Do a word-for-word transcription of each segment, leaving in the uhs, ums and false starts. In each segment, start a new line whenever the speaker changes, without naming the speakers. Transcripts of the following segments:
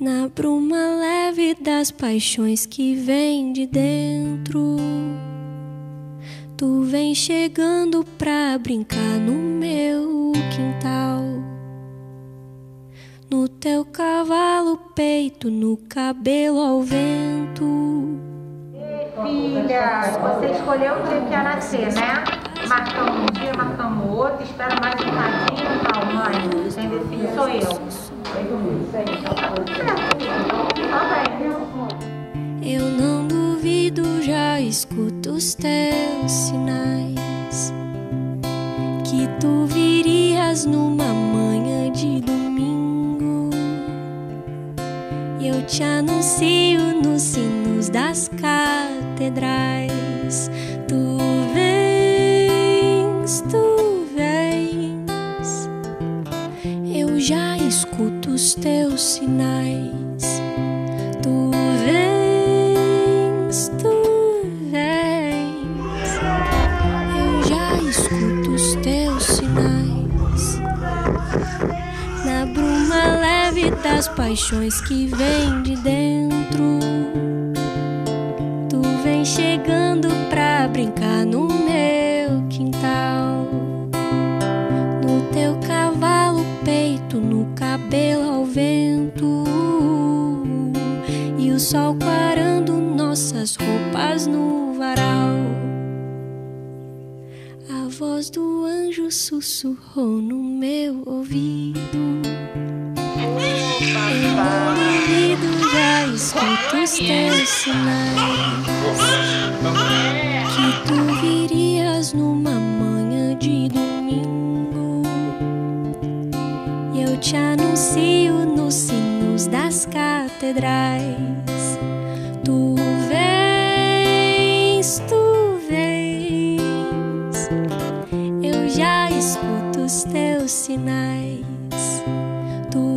Na bruma leve das paixões que vem de dentro, tu vem chegando pra brincar no meu quintal. No teu cavalo peito, no cabelo ao vento.
Filha, você escolheu o dia que ia nascer, né? Marcamos um dia, marcamos outro. Espera mais um bocadinho, tal, mãe. Quem decide sou eu.
Eu não duvido, já escuto os teus sinais, que tu virias numa manhã de domingo. E eu te anuncio nos sinos das catedrais. Tu vens, tu vens. Eu já escuto os teus sinais. Tu vens, tu vens. Eu já escuto os teus sinais. Na bruma leve das paixões que vem de dentro, tu vem chegando pra brincar no meu quintal. No teu cavalo peito, no cabelo ao vento, e o sol clarando nossas roupas no varal. A voz do anjo sussurrou no meu ouvido. Eu não duvido, já escuto os teus sinais, que tu virias numa manhã de domingo. E eu te anuncio nos sinos das catedrais. Tu vens, tu vens. Eu já escuto os teus sinais. Tu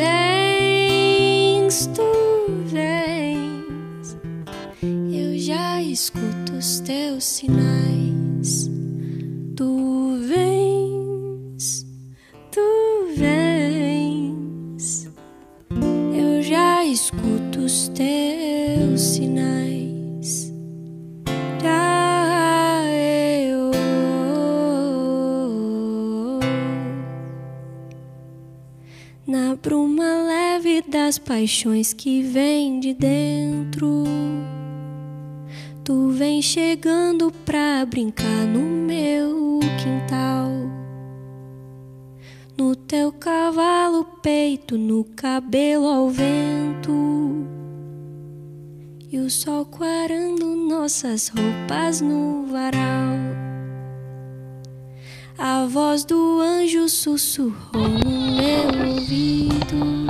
vens, tu vens. Eu já escuto os teus sinais. Tu vens, tu vens. Eu já escuto os teus sinais. Ah, eu. Na bruma leve das paixões que vem de dentro, tu vem chegando pra brincar no meu quintal. No teu cavalo peito, no cabelo ao vento, e o sol clarando nossas roupas no varal. A voz do anjo sussurrou no meu ouvido.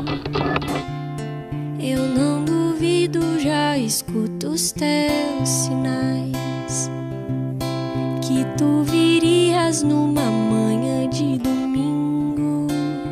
Eu não duvido, já escuto os teus sinais, que tu virias numa manhã de domingo.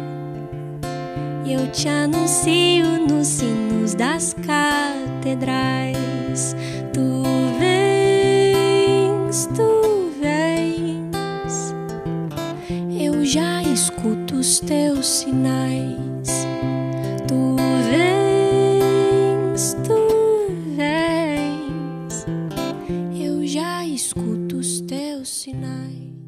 E eu te anuncio nos sinos das catedrais. Tu vens, tu vens. Eu já escuto os teus sinais. Tu vens, tu vens. Eu já escuto os teus sinais.